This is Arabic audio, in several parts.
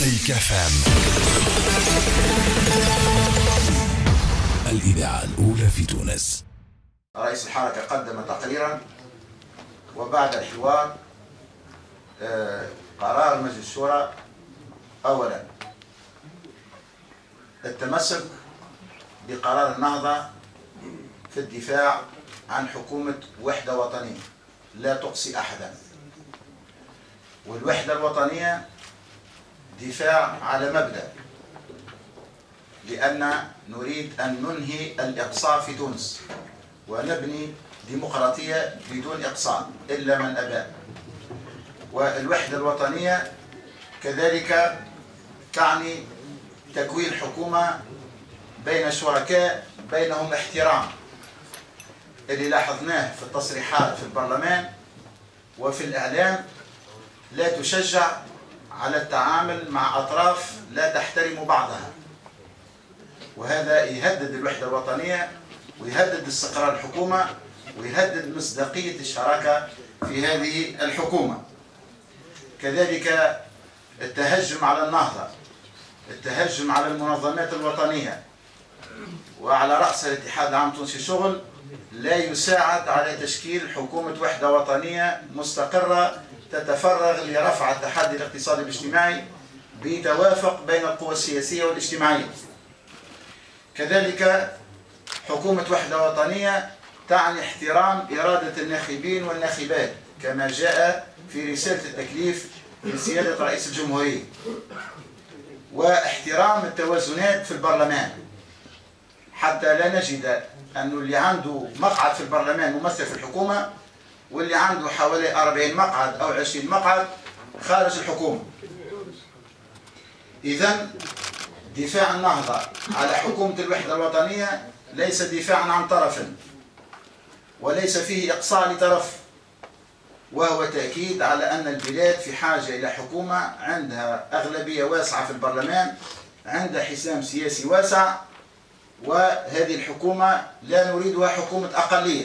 مزيكا فام، الإذاعة الأولى في تونس. رئيس الحركة قدم تقريرا، وبعد الحوار قرار مجلس الشورى أولا التمسك بقرار النهضة في الدفاع عن حكومة وحدة وطنية لا تقصي أحدا، والوحدة الوطنية دفاع على مبدأ، لأن نريد أن ننهي الإقصاء في تونس ونبني ديمقراطية بدون إقصاء إلا من أبى. والوحدة الوطنية كذلك تعني تكوين حكومة بين شركاء بينهم احترام، اللي لاحظناه في التصريحات في البرلمان وفي الإعلام لا تشجع على التعامل مع أطراف لا تحترم بعضها، وهذا يهدد الوحدة الوطنية ويهدد استقرار الحكومة ويهدد مصداقية الشراكة في هذه الحكومة. كذلك التهجم على النهضة، التهجم على المنظمات الوطنية وعلى رأس الاتحاد العام التونسي للشغل لا يساعد على تشكيل حكومة وحدة وطنية مستقرة تتفرغ لرفع التحدي الاقتصادي والاجتماعي بتوافق بين القوى السياسية والاجتماعية. كذلك حكومة وحدة وطنية تعني احترام إرادة الناخبين والناخبات كما جاء في رسالة التكليف من سيادة رئيس الجمهورية، واحترام التوازنات في البرلمان حتى لا نجد أنه اللي عنده مقعد في البرلمان ممثل في الحكومة واللي عنده حوالي 40 مقعد أو 20 مقعد خارج الحكومة. إذن دفاع النهضة على حكومة الوحدة الوطنية ليس دفاعا عن طرف وليس فيه إقصاء لطرف، وهو تأكيد على أن البلاد في حاجة إلى حكومة عندها أغلبية واسعة في البرلمان، عندها حسام سياسي واسع، وهذه الحكومة لا نريدها حكومة أقلية.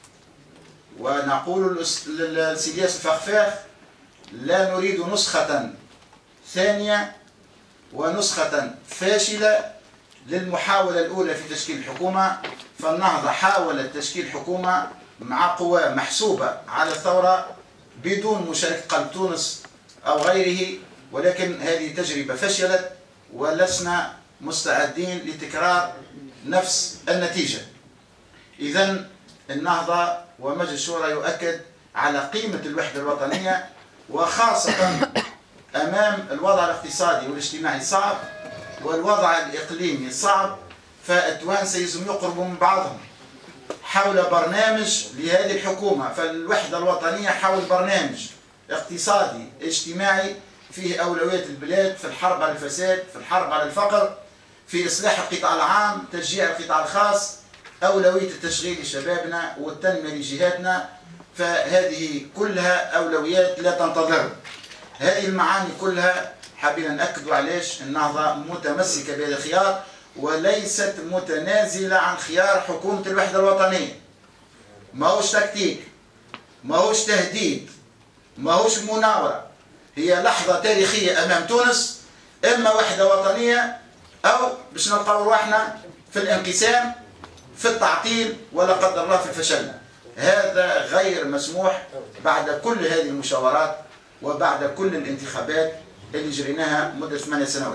ونقول للسيدياس الفخفاخ لا نريد نسخة ثانية ونسخة فاشلة للمحاولة الأولى في تشكيل الحكومة. فالنهضة حاولت تشكيل حكومة مع قوى محسوبة على الثورة بدون مشاركة قلب تونس أو غيره، ولكن هذه تجربة فشلت ولسنا مستعدين لتكرار نفس النتيجة. إذن النهضة ومجلس الشورى يؤكد على قيمة الوحدة الوطنية، وخاصة أمام الوضع الاقتصادي والاجتماعي الصعب والوضع الإقليمي الصعب، فالتوانسة يلزم يقربوا من بعضهم حول برنامج لهذه الحكومة. فالوحدة الوطنية حول برنامج اقتصادي اجتماعي فيه أولويات البلاد في الحرب على الفساد، في الحرب على الفقر، في إصلاح القطاع العام، تشجيع القطاع الخاص، أولوية التشغيل لشبابنا والتنمية لجهاتنا. فهذه كلها أولويات لا تنتظر. هذه المعاني كلها حابين نأكدوا علاش النهضة متمسكة بهذا الخيار وليست متنازلة عن خيار حكومة الوحدة الوطنية. ما هوش تكتيك، ما هوش تهديد، ما هوش مناورة، هي لحظة تاريخية أمام تونس، إما وحدة وطنية أو باش نلقاو رواحنا في الانقسام، في التعطيل، ولا قدر الله في الفشل. هذا غير مسموح بعد كل هذه المشاورات وبعد كل الانتخابات اللي جريناها مدة 8 سنوات.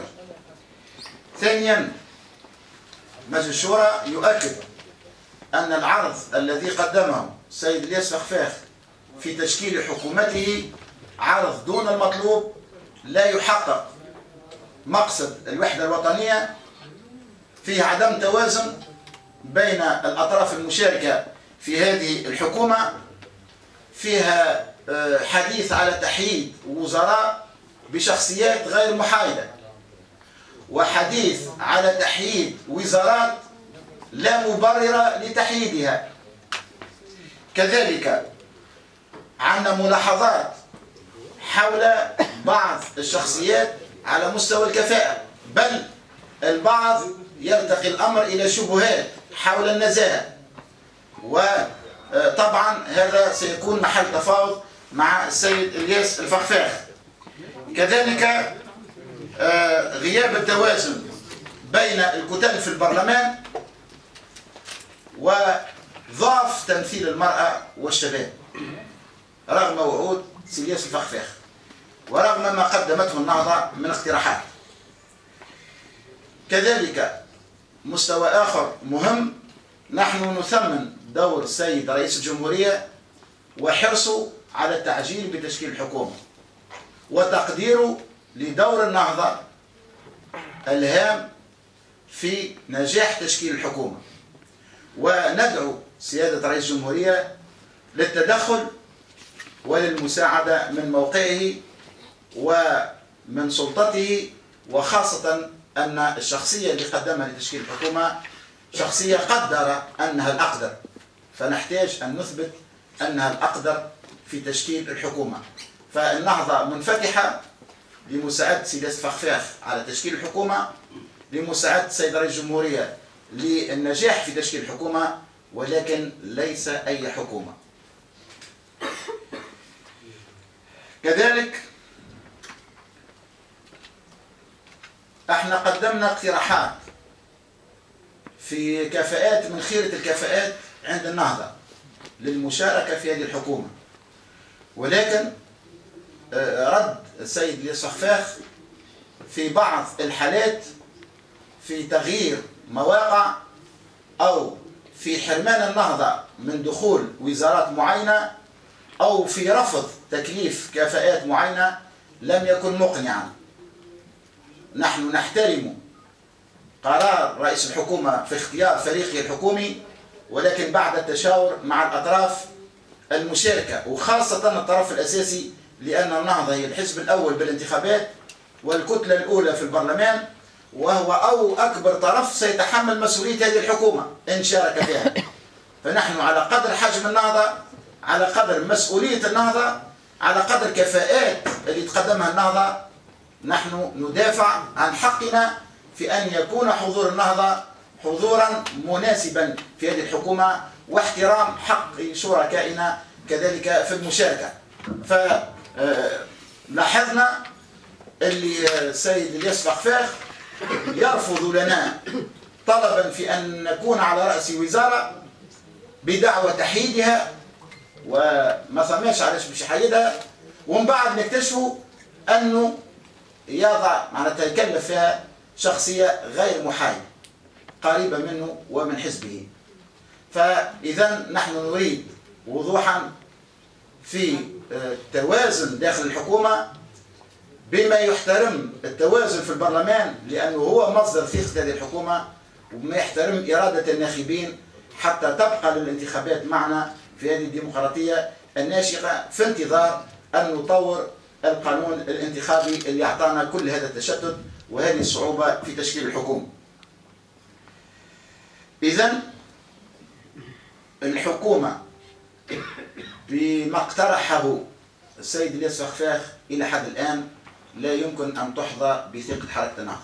ثانيا مجلس الشورى يؤكد أن العرض الذي قدمه السيد الياس فخفاخ في تشكيل حكومته عرض دون المطلوب، لا يحقق مقصد الوحدة الوطنية، فيه عدم توازن بين الأطراف المشاركة في هذه الحكومة، فيها حديث على تحييد وزراء بشخصيات غير محايدة، وحديث على تحييد وزارات لا مبرر لتحييدها. كذلك عندنا ملاحظات حول بعض الشخصيات على مستوى الكفاءة، بل البعض يرتقي الأمر إلى شبهات حول النزاهة، وطبعا هذا سيكون محل تفاوض مع السيد الياس الفخفاخ. كذلك غياب التوازن بين الكتل في البرلمان وضعف تمثيل المرأة والشباب رغم وعود سي الياس الفخفاخ ورغم ما قدمته النهضة من اقتراحات. كذلك مستوى آخر مهم، نحن نثمن دور السيد رئيس الجمهورية وحرصه على التعجيل بتشكيل الحكومة وتقديره لدور النهضة الهام في نجاح تشكيل الحكومة، وندعو سيادة رئيس الجمهورية للتدخل وللمساعدة من موقعه ومن سلطته، وخاصة أن الشخصية اللي قدمها لتشكيل الحكومة شخصية قدر أنها الأقدر، فنحتاج أن نثبت أنها الأقدر في تشكيل الحكومة. فالنهضة منفتحة لمساعدة سي الياس الفخفاخ على تشكيل الحكومة، لمساعدة السيد رئيس الجمهورية للنجاح في تشكيل الحكومة، ولكن ليس أي حكومة. كذلك احنا قدمنا اقتراحات في كفاءات من خيرة الكفاءات عند النهضة للمشاركة في هذه الحكومة، ولكن رد السيد الياس الفخفاخ في بعض الحالات في تغيير مواقع أو في حرمان النهضة من دخول وزارات معينة أو في رفض تكليف كفاءات معينة لم يكن مقنعا. نحن نحترم قرار رئيس الحكومة في اختيار فريقه الحكومي، ولكن بعد التشاور مع الأطراف المشاركة وخاصة الطرف الأساسي، لأن النهضة هي الحزب الأول بالانتخابات والكتلة الأولى في البرلمان، وهو أكبر طرف سيتحمل مسؤولية هذه الحكومة إن شارك فيها. فنحن على قدر حجم النهضة، على قدر مسؤولية النهضة، على قدر كفاءات اللي تقدمها النهضة، نحن ندافع عن حقنا في أن يكون حضور النهضة حضورا مناسبا في هذه الحكومة واحترام حق شركائنا كذلك في المشاركة. فلاحظنا اللي السيد الياس الفخفاخ يرفض لنا طلبا في أن نكون على رأس وزارة بدعوى تحييدها، وما فهماش علاش باش يحيدها، ومن بعد نكتشفوا أنه يضع معناتها يكلف فيها شخصية غير محايدة قريبة منه ومن حزبه. فإذا نحن نريد وضوحا في التوازن داخل الحكومة بما يحترم التوازن في البرلمان، لأنه هو مصدر ثقة هذه الحكومة، وبما يحترم إرادة الناخبين حتى تبقى للانتخابات معنا في هذه الديمقراطية الناشئة، في انتظار أن نطور القانون الانتخابي اللي أعطانا كل هذا التشتت وهذه الصعوبة في تشكيل الحكومة. إذن الحكومة بما اقترحه السيد الياس الفخفاخ إلى حد الآن لا يمكن أن تحظى بثقة حركة النهضة،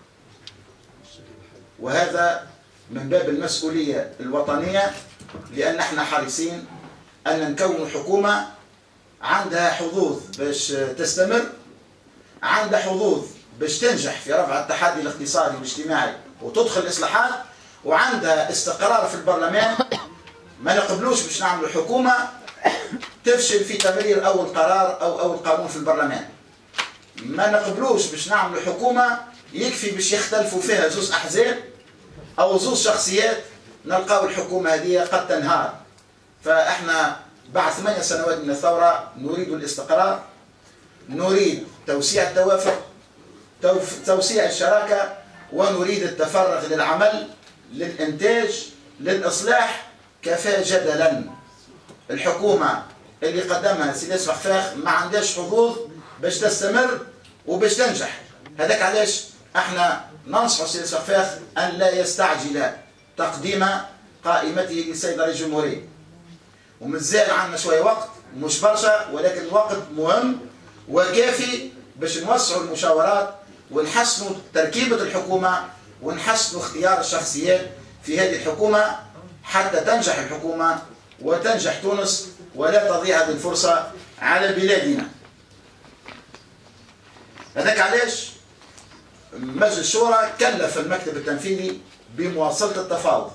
وهذا من باب المسؤولية الوطنية، لأن احنا حريصين أن نكون حكومة عندها حظوظ باش تستمر، عندها حظوظ باش تنجح في رفع التحدي الاقتصادي والاجتماعي وتدخل الإصلاحات، وعندها استقرار في البرلمان. ما نقبلوش باش نعملوا حكومة تفشل في تمرير أول قرار أو أول قانون في البرلمان. ما نقبلوش باش نعملوا حكومة يكفي باش يختلفوا فيها زوز أحزاب أو زوز شخصيات نلقاو الحكومة هذه قد تنهار. فإحنا بعد 8 سنوات من الثورة نريد الاستقرار، نريد توسيع التوافق، توسيع الشراكة، ونريد التفرغ للعمل، للإنتاج، للإصلاح. كفى جدلا الحكومة اللي قدمها سي الياس الفخفاخ ما عندهاش حظوظ باش تستمر وباش تنجح. هذاك علاش احنا ننصح سي الياس الفخفاخ أن لا يستعجل تقديم قائمته للسيد رئيس الجمهورية، ومازال عندنا شوية وقت، مش برشا ولكن وقت مهم وكافي باش نوسعوا المشاورات ونحسنوا تركيبة الحكومة ونحسنوا اختيار الشخصيات في هذه الحكومة حتى تنجح الحكومة وتنجح تونس ولا تضيع هذه الفرصة على بلادنا. هذاك علاش مجلس الشورى كلف المكتب التنفيذي بمواصلة التفاوض،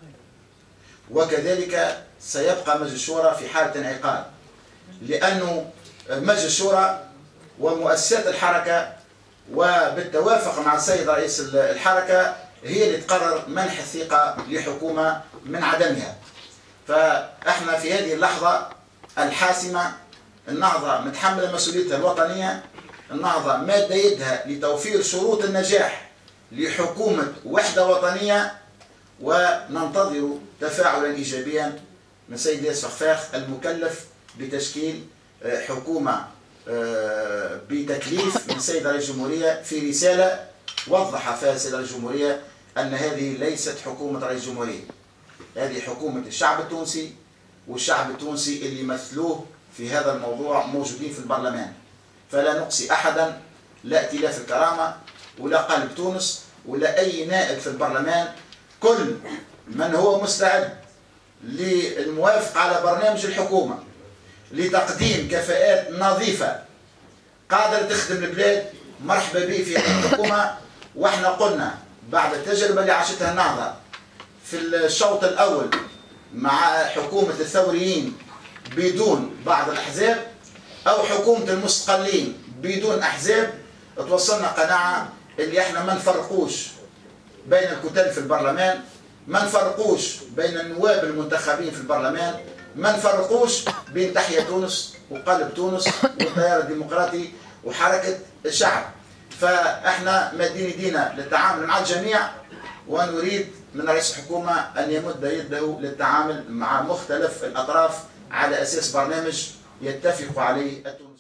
وكذلك سيبقى مجلس الشورى في حالة انعقاد، لأنه مجلس الشورى ومؤسسات الحركة وبالتوافق مع السيد رئيس الحركة هي اللي تقرر منح الثقة لحكومة من عدمها. فاحنا في هذه اللحظة الحاسمة النهضة متحملة مسؤوليتها الوطنية، النهضة مادة يدها لتوفير شروط النجاح لحكومة وحدة وطنية، وننتظر تفاعلا إيجابيا من سيد إلياس فخفاخ المكلف بتشكيل حكومة بتكليف من سيد رئيس الجمهورية. في رسالة وضح فيها السيد رئيس الجمهورية أن هذه ليست حكومة رئيس الجمهورية، هذه حكومة الشعب التونسي، والشعب التونسي اللي يمثلوه في هذا الموضوع موجودين في البرلمان. فلا نقصي أحدا، لا ائتلاف الكرامة ولا قلب تونس ولا أي نائب في البرلمان، كل من هو مستعد للموافقة على برنامج الحكومة لتقديم كفاءات نظيفة قادرة تخدم البلاد مرحبا به في هذه الحكومة. واحنا قلنا بعد التجربة اللي عاشتها النهضة في الشوط الأول مع حكومة الثوريين بدون بعض الأحزاب أو حكومة المستقلين بدون أحزاب، توصلنا قناعة اللي احنا ما نفرقوش بين الكتل في البرلمان، ما نفرقوش بين النواب المنتخبين في البرلمان، ما نفرقوش بين تحيا تونس وقلب تونس والتيار الديمقراطي وحركة الشعب. فاحنا مادين يدينا للتعامل مع الجميع، ونريد من رئيس الحكومة أن يمد يده للتعامل مع مختلف الأطراف على أساس برنامج يتفق عليه التونسيين.